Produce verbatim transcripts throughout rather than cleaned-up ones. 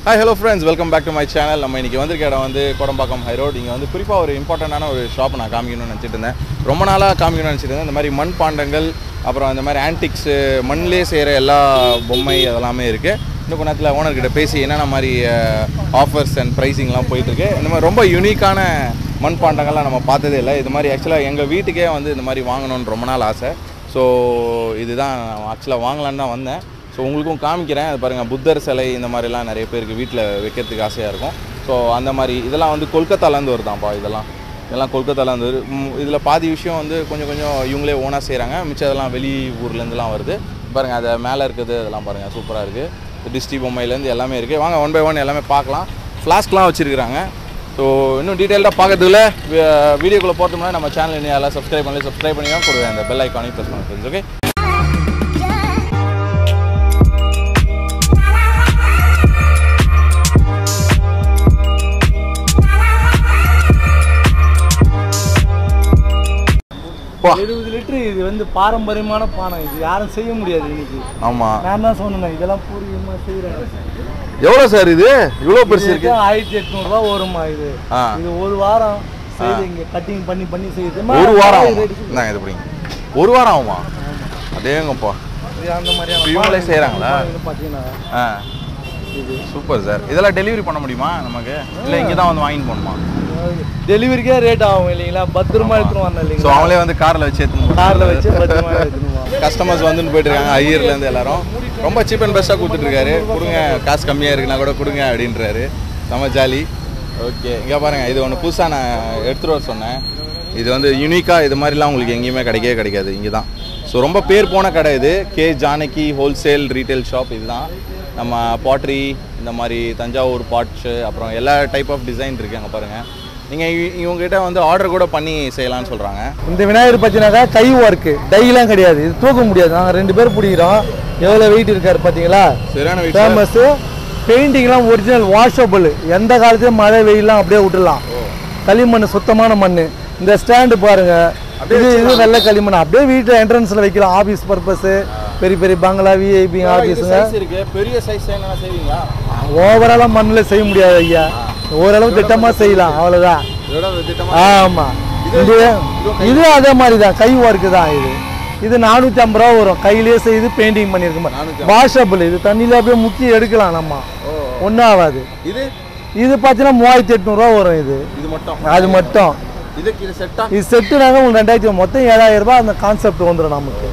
Hi, hello friends, welcome back to my channel. நம்ம இன்னைக்கு வந்திருக்க இடம் வந்து கோடம்பாக்கம் ஹை ரோட். இங்க வந்து குறிப்பா ஒரு இம்பார்ட்டன்ட்டான ஒரு ஷாப் நான் காமிக்கணும்னு நினைச்சிட்டு இருந்தேன். ரொம்ப நாளா காமிக்கணும்னு நினைச்சிட்டு இருந்தேன். இந்த மாதிரி மண் பாண்டங்கள், அப்புறம் இந்த மாதிரி ஆன்டிக்ஸ், மண்ணிலே செய்யற எல்லா பொம்மை அதெல்லாமே இருக்கு. இன்னும் கொஞ்ச நேரத்துல ஓனர் கிட்ட பேசி என்னென்ன மாதிரி ஆஃபர்ஸ் அண்ட் பிரைசிங்லாம் போயிட்டு இருக்கு. இந்த மாதிரி ரொம்ப யூனிக்கான மண் பாண்டங்கள்லாம் நம்ம பார்த்ததே இல்லை. இது மாதிரி ஆக்சுவலாக எங்கள் வீட்டுக்கே வந்து இந்த மாதிரி வாங்கணும்னு ரொம்ப நாள் ஆசை. ஸோ இதுதான் ஆக்சுவலாக வாங்கலான்னு தான் வந்தேன். ஸோ உங்களுக்கும் காமிக்கிறேன். அது பாருங்கள், புத்தர் சிலை இந்த மாதிரிலாம் நிறைய பேருக்கு வீட்டில் வைக்கிறதுக்கு ஆசையாக இருக்கும். ஸோ அந்த மாதிரி இதெல்லாம் வந்து கொல்கத்தாலேருந்து வருதான்ப்பா. இதெல்லாம் இதெல்லாம் கொல்கத்தாலேருந்து வரு. இதில் பாதி விஷயம் வந்து கொஞ்சம் கொஞ்சம் இவங்களே ஓனாக செய்கிறாங்க. மிச்சம் இதெல்லாம் வெளி ஊர்லேருந்துலாம் வருது. பாருங்கள், அதை மேலே இருக்குது, அதெல்லாம் பாருங்கள் சூப்பராக இருக்குது. டிஸ்டி பொம்மையிலேருந்து எல்லாமே இருக்குது. வாங்க ஒன் பை ஒன் எல்லாமே பார்க்கலாம். ஃப்ளாஸ்க்லாம் வச்சுருக்குறாங்க. ஸோ இன்னும் டீட்டெயில்டாக பார்க்கறதுல வீடியோக்குள்ளே போகிறதுக்கு முன்னாடி நம்ம சேனல் இன்னும் எல்லாம் சப்ஸ்கிரைப் பண்ணி சப்ஸ்கிரைப் பண்ணி தான் கொடுவேன். அந்த பெல் ஐக்கானையும் ப்ரெஸ் பண்ணி ஃப்ரெண்ட்ஸ். ஓகே, எழுபது லிட்டர் இது வந்து பாரம்பரியமான பானை. இது யாரும் செய்ய முடியாது இன்னைக்கு. ஆமா, நான் தான் சொன்னேன் இதெல்லாம் பூர்வீகமா செய்யறாங்க. எவ்வளோ சார் இது? இவ்வளோ பெருசு இருக்கு. ஆயிரத்தி எட்நூறு ரூபா வருமா இது? இது ஒரு வாரம் செய்து இங்க கட்டிங் பண்ணி பண்ணி செய்யுது. ஒரு வாரம் நான் இது பிடிங்க ஒரு வாரம் ஆகுமா? அதேங்கப்பா, அந்த மாதிரியான இவங்களே செய்யறாங்களா? பார்த்தீங்கன்னா இது சூப்பர் சார். இதெல்லாம் டெலிவரி பண்ண முடியுமா நமக்கு? இல்லை இங்கே தான் வந்து வாங்கிட்டு போகணுமா? டெலிவரிக்கே ரேட் ஆகும் இல்லைங்களா? பத்திரமா எடுத்துன்னு வரணும் இல்லைங்களா? ஸோ அவங்களே வந்து காரில் வச்சு எடுத்துன்னு காரில் வச்சு பத்திரமா எடுத்துன்னு கஸ்டமர்ஸ் வந்துன்னு போயிட்டு இருக்காங்க. ஐயர்லேருந்து எல்லாரும் ரொம்ப சீப் அண்ட் பெஸ்ட்டாக கொடுத்துட்ருக்காரு. கொடுங்க, காசு கம்மியாக இருக்குன்னா கூட கொடுங்க அப்படின்றாரு. நம்ம ஜாலி. ஓகே, இங்கே பாருங்கள், இது ஒன்று புதுசாக நான் எடுத்துகிட்டு வர சொன்னேன். இது வந்து யூனிக்காக இது மாதிரிலாம் உங்களுக்கு எங்கேயுமே கிடைக்கவே கிடைக்காது. இங்கே தான். ஸோ ரொம்ப பேர் போன கடை இது. K Janaki wholesale retail shop. இதுதான் நம்ம பாட்ரி, இந்த மாதிரி தஞ்சாவூர் பாட்ஸு, அப்புறம் எல்லா டைப் ஆஃப் டிசைன் இருக்குது. அங்கே பாருங்கள், நீங்கள் இவங்ககிட்ட வந்து ஆர்டர் கூட பண்ணி செய்யலாம்னு சொல்கிறாங்க. இந்த விநாயகர் பார்த்தீங்கன்னாக்கா கை ஒர்க்கு, டைலாம் கிடையாது. இது தூக்க முடியாது. நாங்கள் ரெண்டு பேர் பிடிக்கிறோம். எவ்வளோ வெயிட் இருக்காரு பார்த்தீங்களா? சரியான வெயிட். ஃபேமஸ்ஸு. பெயிண்டிங்லாம் ஒரிஜினல் வாஷபிள். எந்த காலத்துலையும் மழை வெயிலாம் அப்படியே விட்டுடலாம். களிமண், சுத்தமான மண். இந்த ஸ்டாண்டு பாருங்க, இது இது வெள்ளை களிமண். அப்படியே வீட்டில் என்ட்ரன்ஸில் வைக்கலாம். ஆஃபீஸ் பர்பஸு, பெரிய பெரிய பங்களா, விஐபி ஆஃபீஸுங்க. பெரிய சைஸ் செய்வீங்களா? ஓவராலாக மண்ணில் செய்ய முடியாது ஐயா. ஓரளவு திட்டமாக செய்யலாம், அவ்வளோதான். ஆமாம், இது இது அதே மாதிரி தான், கை ஒர்க்கு தான். இது இது நானூற்றி ஐம்பது ரூபா வரும். கையிலேயே செய்து பெயிண்டிங் பண்ணியிருக்கோம். வாஷபிள். இது தண்ணியில் அப்படியே முக்கி எடுக்கலாம். நம்ம ஒன்றும் ஆகாது. இது இது பார்த்தீங்கன்னா மூவாயிரத்தி எட்நூறுரூவா வரும். இது இது மட்டும் அது மட்டும் இது செட்டுனாங்க உங்களுக்கு ரெண்டாயிரத்தி மொத்தம் ஏழாயிரம் ரூபாய். அந்த கான்செப்ட் வந்துடும் நமக்கு.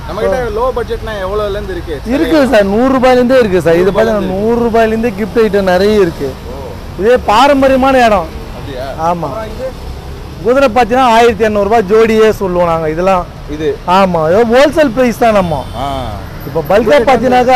லோ பட்ஜெட்னா எவ்வளோலேருந்து இருக்கு? இருக்குது சார், நூறுரூபாயிலேருந்தே இருக்குது சார். இது பார்த்தீங்கன்னா நூறு ரூபாயிலேருந்தே கிஃப்ட் ஐட்டம் நிறைய இருக்குது. இதே பாரம்பரியமான இடம். ஆமாம், குதிரை பார்த்தீங்கன்னா ஆயிரத்தி இரநூறுபா ஜோடியே சொல்லுவோம் நாங்கள். இதெல்லாம் இது ஆமாம், ஹோல்சேல் ப்ரைஸ் தான். நம்ம இப்போ பல்காக பார்த்தீங்கன்னாக்கா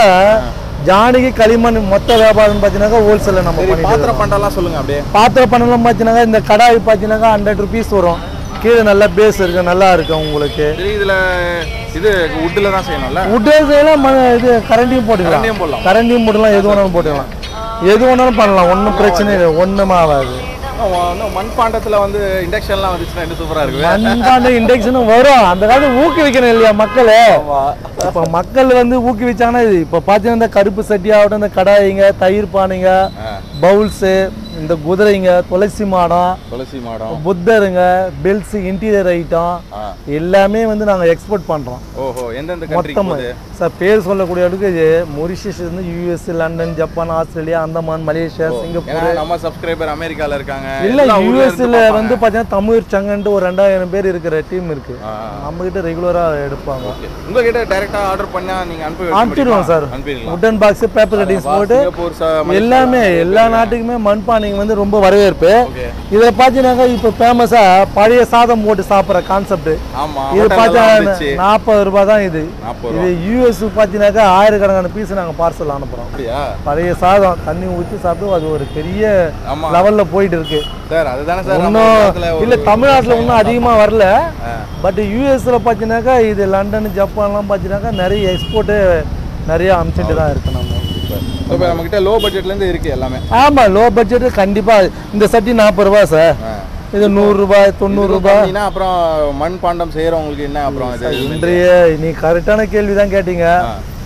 ஜானகி களிமண் மொத்த வியாபாரம் பார்த்தீங்கன்னாக்கா ஹோல்சேலில் நம்ம பாத்திர பண்டெல்லாம் சொல்லுங்கள். அப்படியே பாத்திர பண்டெல்லாம் பார்த்தீங்கன்னாக்கா இந்த கடாய் பார்த்தீங்கன்னாக்கா ஹண்ட்ரட் ருபீஸ் வரும். கீழே நல்லா பேஸ் இருக்கு, நல்லா இருக்கும் உங்களுக்கு. இதில் இது வுட்டில் தான் செய்யணும்ல? வுட்டில் செய்யலாம், இது கரண்டியும் போட்டுக்கலாம். கரண்டியும் போட்டுக்கலாம், எது வேணாலும் போட்டுக்கலாம். எது வேணாலும் பண்ணலாம், ஒன்றும் பிரச்சனை இல்லை, ஒன்றுமே ஆகாது. மண்பாண்டத்தில் வந்து இண்டக்ஷன்லாம் வந்துச்சுன்னா இன்னும் சூப்பராக இருக்கு. மண்பாண்டம் இண்டக்ஷனும் வரும். அந்த காலத்து ஊக்குவிக்கணும் இல்லையா மக்களே? இப்போ மக்கள் வந்து ஊக்குவிச்சாங்கன்னா இது இப்போ பார்த்தீங்கன்னா இந்த கருப்பு சட்டி ஆகட்டும், இந்த கடாயிங்க, தயிர் பானைங்க, பவுல்ஸு, இந்த குதிரைங்க, துளசி மாடம், துளசி மாடம், புத்தருங்க, பெல்ஸ், இன்டீரியர் ஐட்டம் எல்லாமே வந்து நாங்கள் எக்ஸ்போர்ட் பண்ணுறோம். ஓஹோ, எந்தெந்த மொத்தமாக சார் பேர் சொல்லக்கூடிய அளவுக்கு மொரிஷியஸ் இருந்து US, London, Japan, Australia, Andaman, Malaysia, Singapore. நம்ம சப்ஸ்கிரைபர் அமெரிக்காவில் இருக்காங்க. இல்லை, யூஎஸ்ல வந்து பார்த்தீங்கன்னா தமிழ் சங்கன்ட்டு ஒரு ரெண்டாயிரம் பேர் இருக்கிற டீம் இருக்கு. நம்ம கிட்ட ரெகுலராக எடுப்பாங்க. உங்ககிட்ட டைரக்டா ஆர்டர் பண்ணா நீங்க அனுப்பி அனுப்பிடுவோம் sir. Wooden box, paper cuttings போட்டு எல்லாமே எல்லா நாட்டுக்குமே மண்பானை வந்து ரொம்ப வரவேற்பு. இதை பார்த்தீங்கன்னா இப்போ ஃபேமஸா பழைய சாதம் போட்டு சாப்பிட்ற கான்செப்ட். இது பார்த்தீங்கன்னா நாற்பது ரூபாய் தான். இது இது யூஎஸ் பார்த்தீங்கன்னாக்கா ஆயிரக்கணக்கான பீஸ் நாங்கள் பார்சல் அனுப்புறோம். பழைய சாதம் தண்ணி ஊற்றி சாப்பிட்டு அது ஒரு பெரிய லெவல்ல போயிட்டு இருக்கு சார். அதுதானே சார். இன்னும் இல்லை, தமிழ்நாட்டில் இன்னும் அதிகமாக வரல. பட் யூஎஸ்ல பார்த்தீங்கன்னாக்கா இது லண்டன், ஜப்பான்லாம் பார்த்தீங்கன்னாக்கா நிறைய எக்ஸ்போர்ட்டு நிறைய அனுப்பிச்சுட்டு தான் இருக்கு. நம்ம இப்போ நம்மகிட்ட லோ பட்ஜெட்லேருந்து இருக்குது எல்லாமே. ஆமாம், லோ பட்ஜெட்டு கண்டிப்பாக. இந்த சட்டி நாற்பது ரூபா சார். இது நூறு ரூபாய், தொண்ணூறு ரூபாய். அப்புறம் மண் பாண்டம் செய்கிறவங்களுக்கு என்ன? அப்புறம் இன்றைய நீ கரெக்டான கேள்வி தான் கேட்டீங்க.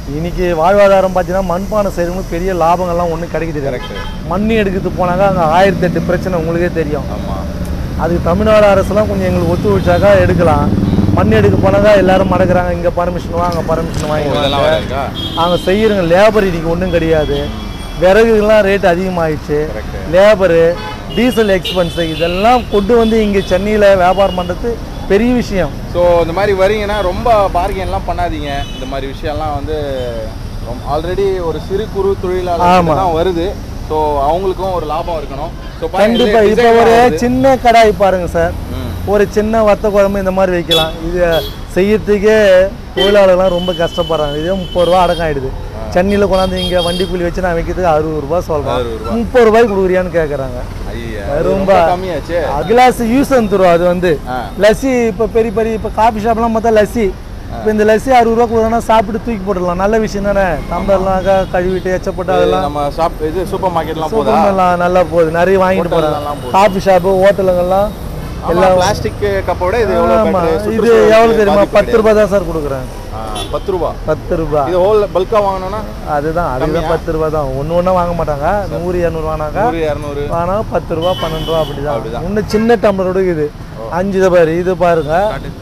இன்னைக்கு வாழ்வாதாரம் பார்த்தீங்கன்னா மண்பானை செய்கிறவங்களுக்கு பெரிய லாபங்கள்லாம் ஒன்றும் கிடைக்குது. கரெக்ட். மண் எடுக்கிறது போனாக்கா அங்கே ஆயிரத்தி எட்டு பிரச்சனை உங்களுக்கே தெரியும். ஆமாம். அதுக்கு தமிழ்நாடு அரசுலாம் கொஞ்சம் எங்களுக்கு ஒத்து வச்சாக்கா எடுக்கலாம். மண் எடுக்க போனாக்கா எல்லாரும் மடக்கிறாங்க, இங்கே பர்மிஷன் வாங்க அங்கே பர்மிஷன் வாங்கிக்கிறாங்க. அவங்க செய்கிறவங்க லேபர் இன்னைக்கு ஒன்றும் கிடையாது. விறகுலாம் ரேட் அதிகமாகிடுச்சு. லேபரு, டீசல் எக்ஸ்பென்ஸு இதெல்லாம் கொண்டு வந்து இங்கே சென்னையில் வியாபாரம் பண்ணுறது பெரிய விஷயம். ஸோ இந்த மாதிரி வரீங்கன்னா ரொம்ப பார்கென்லாம் பண்ணாதீங்க. இந்த மாதிரி விஷயம்லாம் வந்து ஆல்ரெடி ஒரு சிறு குறு தொழிலாளர் தான் வருது. ஸோ அவங்களுக்கும் ஒரு லாபம் இருக்கணும். ஸோ கண்டிப்பாக இப்போ ஒரு சின்ன கடாய் பாருங்க சார், ஒரு சின்ன வத்த குழம்பு இந்த மாதிரி வைக்கலாம். இது செய்யறதுக்கே தொழிலாளர்லாம் ரொம்ப கஷ்டப்படுறாங்க. இதே முப்பது ரூபா அடக்கம் ஆகிடுது. சென்னையில் கொண்டாந்து இங்கே வண்டி கூலி வச்சு நான் வைக்கிறதுக்கு அறுபது ரூபா சொல்கிறேன். முப்பது ரூபாய்க்கு கொடுக்குறியான்னு கேட்குறாங்க. ரொம்ப கம்மியாச்சு. கிளாஸ் யூஸ் வந்துடும். அது வந்து லஸ்ஸி இப்போ பெரிய பெரிய இப்போ காஃபி ஷாப்லாம் பார்த்தா லஸ்ஸி இப்போ இந்த லஸ்ஸி அறுபது ரூபா கொடுத்தோம்னா சாப்பிட்டு தூக்கி போட்டுடலாம். நல்ல விஷயம் தானே. டம்ளர்லாம் கழுவிட்டு எச்சப்பட்டு அதெல்லாம் நம்ம ஷாப் இது சூப்பர் மார்க்கெட்லாம் போதெல்லாம் நல்லா போகுது. நிறைய வாங்கிட்டு போகிறாங்க. காஃபி ஷாப்பு ஹோட்டலுங்கெல்லாம் எல்லாம் பிளாஸ்டிக் கப்போட இது எவ்வளோ? இது எவ்வளோ தெரியுமா? பத்து ரூபா தான் சார் கொடுக்குறேன். பத்து ரூபா பத்து ரூபா இது ஹோல் பல்காக வாங்கினோன்னா அதுதான் அதுதான் பத்து ரூபா தான். ஒன்று ஒன்றா வாங்க மாட்டாங்க. நூறு இரநூறு வாங்கினாக்கா இரநூறு வாங்கினா பத்து ரூபா பன்னெண்டு ரூபா அப்படி தான். இன்னும் சின்ன டம்ளரோட இது அஞ்சு இதை பாரு. இது பாருங்க,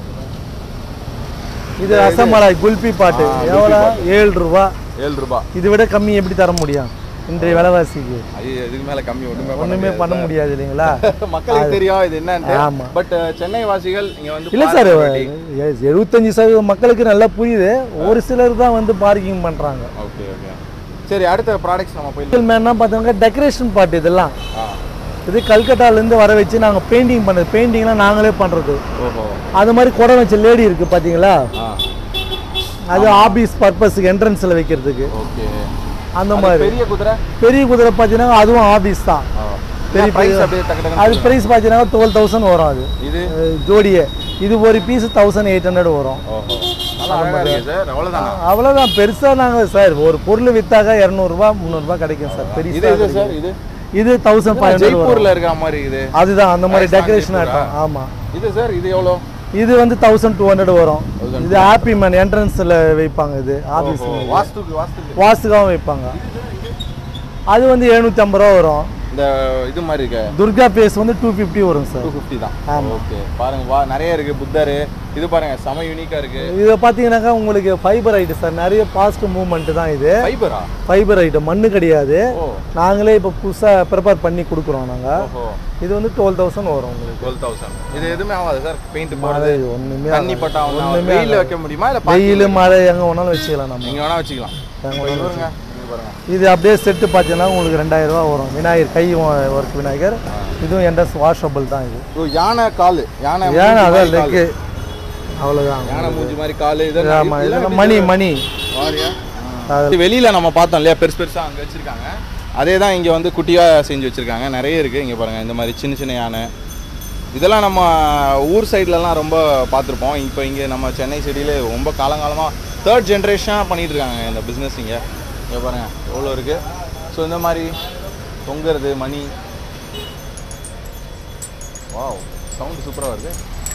இது ரசமலாய் குல்பி பாட்டு எவ்வளோ? ஏழு ரூபா. ஏழு ரூபா. இதை விட கம்மி எப்படி தர முடியும் இன்றைய விலைவாசிக்கு? இதுக்கு மேலே கம்மி ஒன்றுமே ஒன்றுமே பண்ண முடியாது இல்லைங்களா? மக்களுக்கு தெரியும் இது என்னன்னு. ஆமாம். பட் சென்னை வாசிகள் இங்கே வந்து இல்லை சார், எழுபத்தஞ்சு சதவீதம் மக்களுக்கு நல்லா புரியுது. ஒரு சிலர் தான் வந்து பார்க்கிங் பண்ணுறாங்க. ஓகே ஓகே சரி. அடுத்த ப்ராடக்ட்ஸ் நம்ம போய் மேன்னா பார்த்தோம்னா டெக்கரேஷன் பார்ட் இதெல்லாம் இது கல்கட்டாலேருந்து வர வச்சு நாங்கள் பெயிண்டிங் பண்ணுறது. பெயிண்டிங்லாம் நாங்களே பண்ணுறது. ஓஹோ. அது மாதிரி குடம் வச்ச லேடி இருக்குது பார்த்தீங்களா? அது ஆபீஸ் பர்பஸுக்கு என்ட்ரன்ஸில் வைக்கிறதுக்கு. ஓகே. அந்த மாதிரி பெரிய குதிரை பெரிய குதிரை பார்த்தீங்கன்னா அதுவும் ஆபீஸ் தான். பெரிய ப்ரைஸ் அது ப்ரைஸ் பார்த்தீங்கன்னா டுவெல் தௌசண்ட் வரும். அது இது ஜோடியே. இது ஒரு பீஸ் தௌசண்ட் எயிட் ஹண்ட்ரட் வரும். அவ்வளோதான். பெருசாக நாங்கள் சார் ஒரு பொருள் விற்றாக்கா இரநூறுபா முந்நூறுபா கிடைக்கும் சார். பெரிய சார் இது இது தௌசண்ட் ஃபைவ் ஹண்ட்ரட் ஜெய்ப்பூரில் இருக்கிற மாதிரி இது. அதுதான் அந்த மாதிரி டெக்கரேஷன் ஆட்டம். ஆமாம். இது சார் இது எவ்வளோ? இது வந்து தௌசண்ட் டூ ஹண்ட்ரட் வரும். இது ஹாப்பி மேன் என்ட்ரன்ஸில் வைப்பாங்க. இது ஆஃபீஸ் வாஸ்துக்காகவும் வைப்பாங்க. அது வந்து எழுநூற்றி ஐம்பது ரூபா வரும். இந்த இது மாதிரி இருக்க துர்கா பேஸ் வந்து டூ ஃபிஃப்டி வரும் சார். டூ ஃபிஃப்டி தான். ஆமாம். ஓகே பாருங்க வா நிறைய இருக்குது. புத்தர் இது பாருங்க செம யூனிக்காக இருக்குது. இதை பார்த்தீங்கன்னாக்கா உங்களுக்கு ஃபைபர் ஐட்டம் சார். நிறைய பாஸ்ட் மூவ்மெண்ட் தான் இது. ஃபைபரா? ஃபைபர் ஐட்டம் மண்ணு கிடையாது. நாங்களே இப்போ புதுசாக ப்ரிப்பேர் பண்ணி கொடுக்குறோம் நாங்கள். இது வந்து டுவெல் தௌசண்ட் வரும் உங்களுக்கு. Twelve thousand. இது எதுவுமே ஆகாது சார். பெயிண்ட் போடுறது ஒன்றுமே தண்ணி பட்டா ஒன்றுமே வெயிலில் வைக்க முடியுமா? இல்லை வெயில் மழை எங்கே வேணாலும் வச்சுக்கலாம். நம்ம எங்கே வேணால் வச்சுக்கலாம். இது அப்படியே செட்டு பார்த்தீங்கன்னா உங்களுக்கு ரெண்டாயிரம் ரூபா வரும். விநாயகர் கை ஒர்க் விநாயகர். இதுவும் என்ட்ரன்ஸ் வாஷபிள் தான். இது யானை கால் யானை யானை அதான் லெக்கு அவ்வளோதான். யானை மூஞ்சி மாதிரி கால். ஆமாம். இதெல்லாம் மணி மணி வெளியில் நம்ம பார்த்தோம் இல்லையா பெருசு பெருசாக அங்கே வச்சுருக்காங்க. அதே தான் இங்கே வந்து குட்டியாக செஞ்சு வச்சுருக்காங்க. நிறைய இருக்குது இங்கே பாருங்கள். இந்த மாதிரி சின்ன சின்ன யானை இதெல்லாம் நம்ம ஊர் சைட்லலாம் ரொம்ப பார்த்துருப்போம். இப்போ இங்கே நம்ம சென்னை சிட்டியில் ரொம்ப காலங்காலமாக தேர்ட் ஜென்ரேஷனாக பண்ணிகிட்டு இருக்காங்க இந்த பிஸ்னஸ். இங்கே இங்கே பாருங்கள் எவ்வளோ இருக்குது. ஸோ இந்த மாதிரி தொங்குறது மணி. வாவ் சவுண்டு சூப்பராக வருது.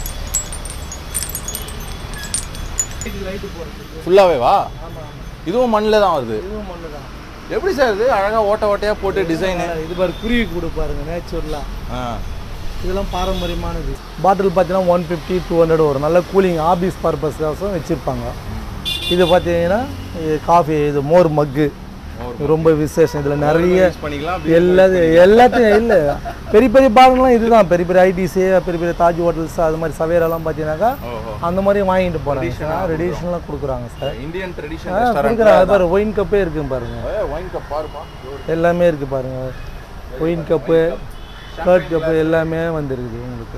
ஃபுல்லாகவே வா. இதுவும் மண்ணில் தான் வருது. இதுவும் மண்ணு தான். எப்படி சார் இது அழகாக ஓட்ட ஓட்டையாக போட்டு டிசைனு? இது பாரு குருவி கூட பாருங்க நேச்சுரலாக. ஆ இதெல்லாம் பாரம்பரியமானது. பாட்டில் பார்த்தீங்கன்னா ஒன் ஃபிஃப்டி டூ ஹண்ட்ரட் வரும். நல்ல கூலிங் ஆபீஸ் பர்பஸ்க்காக வச்சுருப்பாங்க. இது பார்த்தீங்கன்னா காஃபி இது மோர் மக்கு ரொம்ப விசேஷம். இதில் நிறைய எல்லாத்தையும் எல்லாத்தையும் இல்லை பெரிய பெரிய பாகங்கள்லாம் இதுதான். பெரிய பெரிய ஐடிசி பெரிய பெரிய தாஜ் ஹோட்டல்ஸ் அது மாதிரி சவேரெல்லாம் பார்த்தீங்கன்னாக்கா அந்த மாதிரி வாங்கிட்டு போகிறாங்க. ட்ரெடிஷ்னலாக கொடுக்குறாங்க சார். இந்தியன் ட்ரெடிஷன் கொடுக்குறாங்க. பாரு ஒயின் கப்பே இருக்குன்னு பாருங்க. ஒயின் கப் பாருப்பா எல்லாமே இருக்குது பாருங்க. ஒயின் கப்பு கர்ட் கப்பு எல்லாமே வந்துருக்குது உங்களுக்கு.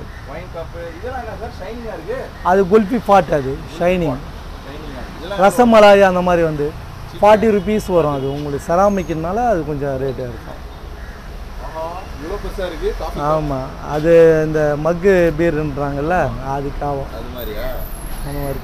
அது குல்பி ஃபாட். அது ஷைனிங் ரசமலாய் அந்த மாதிரி வந்து ஃபார்ட்டி ருபீஸ் வரும். அது உங்களுக்கு செராமிக்னால அது கொஞ்சம் ரேட்டாக இருக்கும். ஆமாம். அது இந்த மக்கு பீர்ன்றாங்கல்ல அதுக்காகும். அது மாதிரியா? அந்த மாதிரி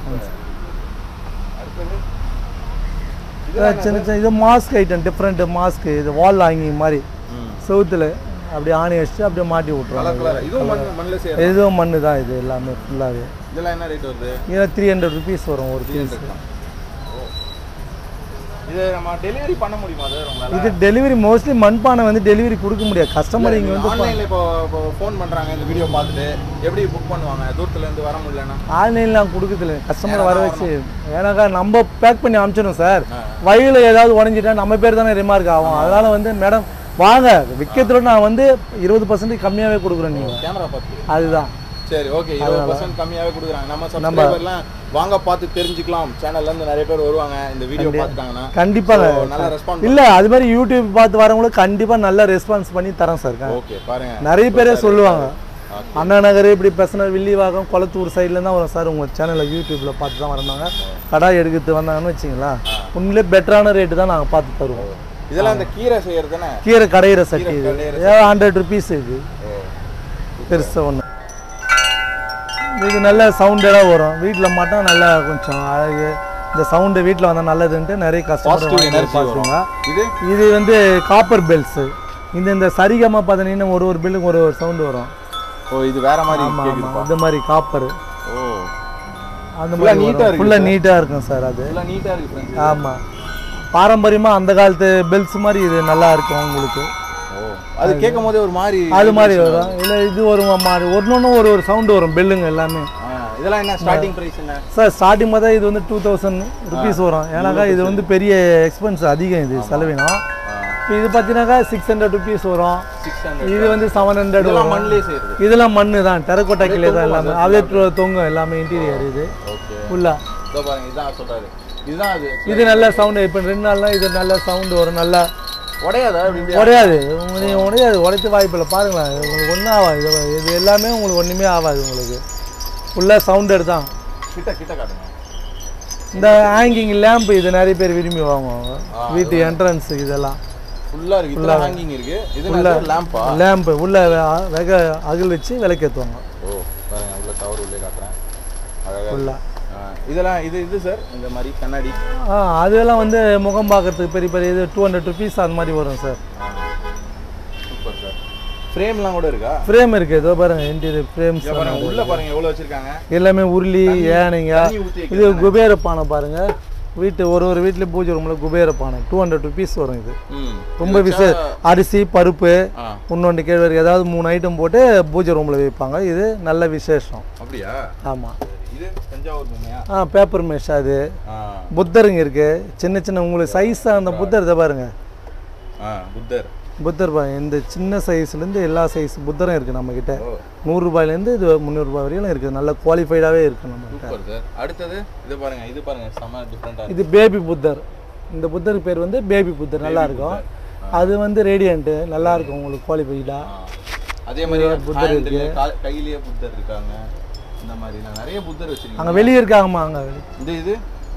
சின்ன சின்ன இது மாஸ்க் ஐட்டம் டிஃப்ரெண்ட் மாஸ்க். இது வால் ஹேங்கிங் மாதிரி சவுத்தில் அப்படியே ஆணி வச்சுட்டு அப்படியே மாட்டி விட்ருவாங்க. இதுவும் மண்ணு தான். இது எல்லாமே ஃபுல்லாகவே. இதெல்லாம் என்ன ரேட் வருது? இதெல்லாம் த்ரீ ஹண்ட்ரட் ருபீஸ் வரும் ஒரு பீஸ். இது நம்ம டெலிவரி பண்ண முடியுமா சார் உங்களால? இது டெலிவரி மோஸ்ட்லி மண்பானை வந்து டெலிவரி கொடுக்க முடியாது. கஸ்டமர் இங்கே வந்து ஆன்லைனில் இப்போ ஃபோன் பண்ணுறாங்க இந்த வீடியோ பார்த்துட்டு எப்படி புக் பண்ணுவாங்க? தூரத்துலேருந்து வர முடியலன்னா ஆன்லைன்லாம் கொடுக்குறதில்ல, கஸ்டமர் வர வச்சு. ஏன்னாக்கா நம்ம பேக் பண்ணி அனுப்பிச்சிடும் சார். வழியில் ஏதாவது உடஞ்சிட்டா நம்ம பேர் தானே ரிமார்க் ஆகும். அதனால் வந்து மேடம் வாங்க விற்கிறதுல நான் வந்து இருபது பர்சன்ட் கம்மியாகவே கொடுக்குறேன். நீங்கள் கேமரா பார்த்து அதுதான் சரி ஓகே இருபது பர்சன்ட் கம்மியாகவே கொடுக்குறாங்க. நம்ம சப்ஸ்கிரைபர்லாம் வாங்க பார்த்து தெரிஞ்சுக்கலாம். சேனல்லேருந்து நிறைய பேர் வருவாங்க இந்த வீடியோ பார்த்துட்டாங்கன்னா கண்டிப்பாக நல்ல ரெஸ்பான்ஸ். இல்லை அது மாதிரி யூடியூப் பார்த்து வரவங்களுக்கு கண்டிப்பாக நல்ல ரெஸ்பான்ஸ் பண்ணி தரேன் சார். ஓகே பாருங்க நிறைய பேரே சொல்லுவாங்க அண்ணா நகர் இப்படி பேசினார் வில்லிவாக்கம் கொளத்தூர் சைடில் தான் வரும் சார். உங்கள் சேனலில் யூடியூப்பில் பார்த்து தான் வந்தாங்க கடாய் எடுக்கிறது வந்தாங்கன்னு வச்சிங்களா உண்மையிலே பெட்டரான ரேட்டு தான் நாங்கள் பார்த்து தருவோம். இதெல்லாம் இந்த கீரை செய்கிறது தானே? கீரை கடையிற சட்டி இது ஏதாவது ஹண்ட்ரட் ருபீஸ் இது பெருசாக ஒன்று. இது நல்ல சவுண்டடாக வரும் வீட்டில் மட்டும் நல்லா கொஞ்சம் அழகு. இந்த சவுண்டு வீட்டில் வந்தால் நல்லதுன்ட்டு நிறைய கஸ்டமர் பார்த்துங்க. இது இது வந்து காப்பர் பெல்ஸு. இந்த இந்த சரிகமாக பார்த்தீங்கன்னா ஒரு ஒரு பில்லுக்கு ஒரு ஒரு சவுண்டு வரும். ஓ இது வேற மாதிரி. ஆமாம் ஆமாம் இந்த மாதிரி காப்பர். ஓ அந்த மாதிரி நீட்டாக இருக்கு, ஃபுல்லாக நீட்டாக இருக்கும் சார். அது ஃபுல்லாக நீட்டாக இருக்கு ஃப்ரெண்ட்ஸ். ஆமாம் பாரம்பரியமாக அந்த காலத்து பெல்ஸ் மாதிரி இது நல்லா இருக்கும் உங்களுக்கு. அது கேட்கும் போதே ஒரு மாதிரி அது மாதிரி வரும். இல்லை இது ஒரு மாதிரி ஒன்று ஒன்று ஒரு ஒரு சவுண்டு வரும் பெல்லுங்க எல்லாமே. இதெல்லாம் என்ன ஸ்டார்டிங் ப்ரைஸ் என்ன சார்? ஸ்டார்டிங் பார்த்தா இது வந்து டூ தௌசண்ட் ருபீஸ் வரும். ஏன்னாக்கா இது வந்து பெரிய எக்ஸ்பென்ஸ் அதிகம் இது செலவினம். இது பார்த்தீங்கன்னாக்கா சிக்ஸ் ஹண்ட்ரட் ருபீஸ் வரும். இது வந்து செவன் ஹண்ட்ரட் வரும். இதெல்லாம் மண்ணு தான், டெரகோட்டா கிளே தான் எல்லாமே. அதே தொங்கும் எல்லாமே இன்டீரியர். இது ஃபுல்லாக இது நல்ல சவுண்டு. இப்போ ரெண்டு நாள்னா இது நல்ல சவுண்டு வரும். நல்லா உடையாதா? உடையாது, நீங்கள் உடையாது, உடைத்து வாய்ப்பில்லை. பாருங்களேன் உங்களுக்கு ஒன்றும் ஆகாது. இது இது எல்லாமே உங்களுக்கு ஒன்றுமே ஆகாது. உங்களுக்கு ஃபுல்லாக சவுண்ட் எடுத்தான். கிட்ட கிட்ட காட்டுங்க. இந்த ஹேங்கிங் லேம்ப் இது நிறைய பேர் விரும்பி வாங்குவாங்க வீட்டு என்ட்ரன்ஸுக்கு. இதெல்லாம் ஃபுல்லாக இருக்குது. ஃபுல்லாக ஹேங்கிங் இருக்குது. இது ஃபுல்லாக லேம்பா? லேம்பு உள்ள வெக அகல் வச்சு விளக்கேற்றுவாங்க. ஓ பாருங்க உள்ள கவர் உள்ளே காட்டுறேன் அழகாக ஃபுல்லாக. இதெல்லாம் இது இது சார் இந்த மாதிரி கண்ணாடி. ஆ அதெல்லாம் வந்து முகம் பார்க்கறதுக்கு பெரிய பெரிய இது டூ ஹண்ட்ரட் ருபீஸ் அந்த மாதிரி வரும் சார். Super sir. ஃப்ரேம்லாம் கூட இருக்கா? ஃப்ரேம் இருக்குது. இதோ பாருங்க இன்டீரியர் ஃப்ரேம்ஸ் பாருங்க உள்ள பாருங்க எவ்வளோ வச்சிருக்காங்க. எல்லாமே உருளி ஏனைங்க. இது குபேர பானை பாருங்க. வீட்டு ஒரு ஒரு வீட்டில் பூஜை ரூமில் குபேர பானை டூ ஹண்ட்ரட் ருபீஸ் வரும். இது ரொம்ப விசே அரிசி பருப்பு இன்னொன்று கேழ்வரகு ஏதாவது மூணு ஐட்டம் போட்டு பூஜை ரூமில் வைப்பாங்க. இது நல்ல விசேஷம். அப்படியா? ஆமாம். இது தஞ்சாவூர் பொம்மையா? ஆ பேப்பர் மேஷ். அது புத்தருங்க இருக்கு சின்ன சின்ன உங்களுக்கு சைஸாக அந்த புத்தர் இதை பாருங்க. புத்தர் புத்தர் பாருங்க இந்த சின்ன சைஸ்லேருந்து எல்லா சைஸ் புத்தரும் இருக்குது நம்மக்கிட்ட. நூறுரூபாயிலேருந்து இது முந்நூறுரூபா வரையிலும் இருக்குது. நல்ல குவாலிஃபைடாகவே இருக்குது நம்மகிட்ட. அடுத்தது இது பாருங்க. இது பாருங்க செம டிஃப்ரெண்டா. இது பேபி புத்தர். இந்த புத்தருக்கு பேர் வந்து பேபி புத்தர். நல்லா இருக்கும். அது வந்து ரேடியன்ட்டு நல்லா இருக்கும் உங்களுக்கு குவாலிஃபைடாக. அதே மாதிரி புத்தர் இருக்கு. கையிலேயே புத்தர் இருக்காங்க. இந்த மாதிரி நிறைய புத்தர் வச்சிருக்காங்க. அங்கே வெளியே இருக்காங்கம்மா. அங்கே இது இது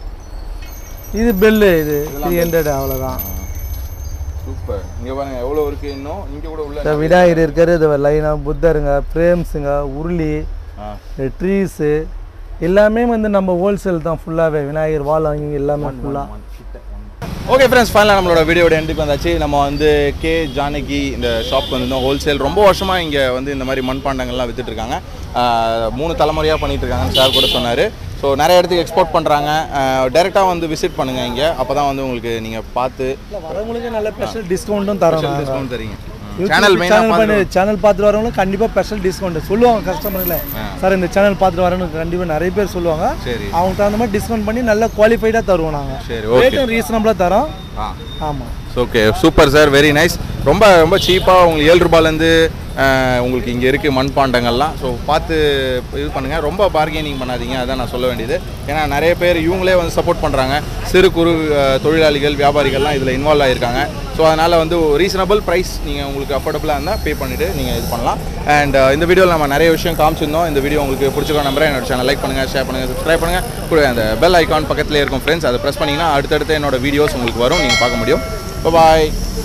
இது பெல்லு. இது த்ரீ ஹண்ட்ரட் அவ்வளோதான். சூப்பர். இங்கே பாருங்க எவ்வளோ இருக்குது. இன்னும் இங்கே கூட உள்ள விநாயகர் இருக்காரு. இது லைனாக புத்தருங்க ஃப்ரேம்ஸுங்க உருளி ட்ரீஸு எல்லாமே வந்து நம்ம ஹோல்சேல் தான் ஃபுல்லாகவே. விநாயகர் வால் வாங்கி எல்லாமே ஃபுல்லாக. ஓகே ஃப்ரெண்ட்ஸ் ஃபைனலாக நம்மளோட வீடியோட எண்டுக்கு வந்தாச்சு. நம்ம வந்து கே ஜானகி இந்த ஷாப்க்கு வந்துருந்தோம். ஹோல்சேல் ரொம்ப வருஷமாக இங்கே வந்து இந்த மாதிரி மண்பாண்டங்கள்லாம் விற்றுட்ருக்காங்க. மூணு தலைமுறையாக பண்ணிகிட்டு இருக்காங்கன்னு சார் கூட சொன்னார். ஸோ நிறைய இடத்துக்கு எக்ஸ்போர்ட் பண்ணுறாங்க. டைரெக்டாக வந்து விசிட் பண்ணுங்கள் இங்கே. அப்போ தான் வந்து உங்களுக்கு நீங்கள் பார்த்து வரவங்களுக்கு நல்ல ஸ்பெஷல் டிஸ்கவுண்ட்டும் தரோம். டிஸ்கவுண்ட் தரீங்க. சேனல் பண்ணி சேனல் பார்த்துட்டு வரவங்களுக்கு கண்டிப்பாக ஸ்பெஷல் டிஸ்கவுண்ட் சொல்லுவாங்க கஸ்டமர்ல. சார் இந்த சேனல் பார்த்துட்டு வரவங்களுக்கு கண்டிப்பாக நிறைய பேர் சொல்லுவாங்க. அவங்க தகுந்த மாதிரி டிஸ்கவுண்ட் பண்ணி நல்லா குவாலிஃபைடாக தருவோம் நாங்கள். சரி ஓகே ரீசனபிளாக தரோம். ஆமாம் okay super sir. Very nice. ரொம்ப ரொம்ப சீப்பாக உங்களுக்கு ஏழு ரூபாயிலேருந்து உங்களுக்கு இங்கே இருக்குது மண்பாண்டங்கள்லாம். ஸோ பார்த்து இது பண்ணுங்கள். ரொம்ப பார்கெனிங் பண்ணாதீங்க. அதான் நான் சொல்ல வேண்டியது. ஏன்னா நிறைய பேர் இவங்களே வந்து சப்போர்ட் பண்ணுறாங்க. சிறு குறு தொழிலாளிகள் வியாபாரிகள்லாம் இதில் இன்வால்வ் ஆகியிருக்காங்க. ஸோ அதனால் வந்து ரீசனபிள் ப்ரைஸ் நீங்கள் உங்களுக்கு அஃபோர்டபுளாக இருந்தால் பே பண்ணிவிட்டு நீங்கள் இது பண்ணலாம். அண்ட் இந்த வீடியோவில் நம்ம நிறைய விஷயம் காமிச்சிருந்தோம். இந்த வீடியோ உங்களுக்கு பிடிச்சிருக்கோம் நம்புறேன். என்னோட சேனல் லைக் பண்ணுங்கள், ஷேர் பண்ணுங்கள், சப்ஸ்கிரைப் பண்ணுங்கள். கூட அந்த பெல் ஐக்கான் பக்கத்துலேயே இருக்கும் ஃப்ரெண்ட்ஸ். அதை ப்ரெஸ் பண்ணிங்கன்னா அடுத்தடுத்து என்னோட வீடியோஸ் உங்களுக்கு வரும். நீங்கள் பார்க்க முடியும். பாய்.